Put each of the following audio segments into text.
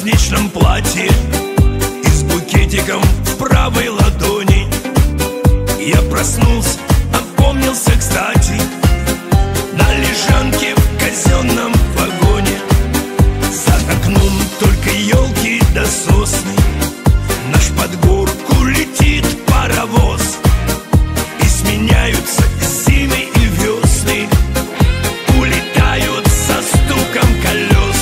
праздничном платье и с букетиком в правой ладони. Я проснулся, опомнился кстати, на лежанке в казенном вагоне. За окном только елки да сосны, наш под горку летит паровоз, и сменяются зимы и весны, улетают со стуком колес.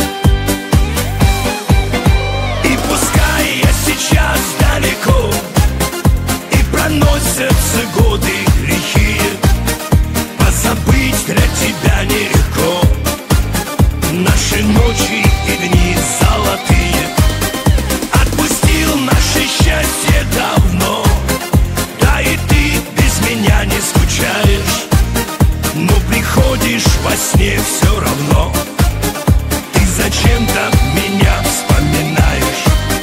И пускай я сейчас далеко, и проносятся годы лихие, позабыть для тебя нелегко наши ночи и дни золотые. Отпустил наше счастье давно, да и ты без меня не скучаешь, но приходишь во сне все равно, ты зачем-то меня вспоминаешь.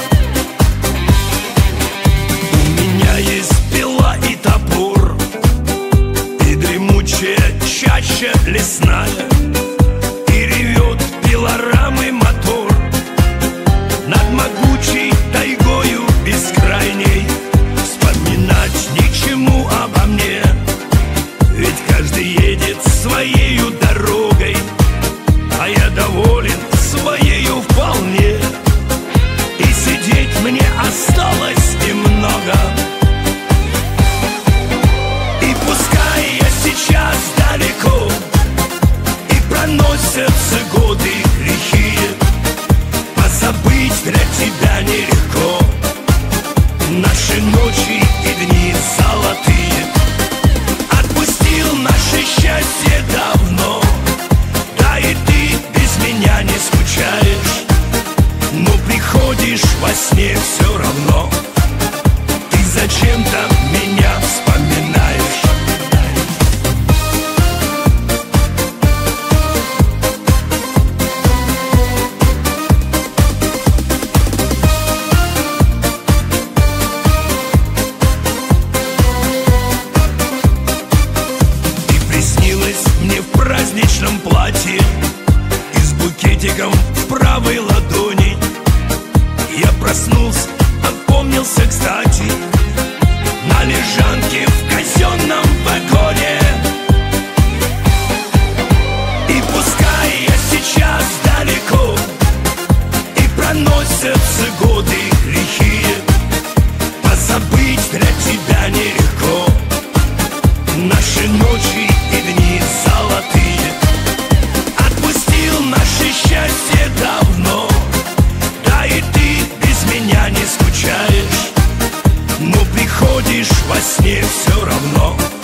У меня есть пила и топор, и дремучая чаща лесная, и ревет пилорамы мотор над могучей тайгою бескрайней. Вспоминать ни к чему обо мне, ведь каждый едет своею дорогой, а я доволен своею вполне, и сидеть мне осталось немного. И пускай я сейчас далеко, и проносятся годы лихие, позабыть для тебя нелегко наши ночи и дни золотые. Отпустил наше счастье давно, да и ты без меня не скучаешь, но приходишь во сне все равно, ты зачем-то меня вспоминаешь. Мне в праздничном платье и с букетиком в правой ладони. Я проснулся, опомнился кстати, на лежанке в казенном вагоне. И пускай я сейчас далеко, и проносятся годы лихие, позабыть для тебя нелегко наши ночи и дни золотые. Отпустил наше счастье давно, да и ты без меня не скучаешь, но приходишь во сне все равно,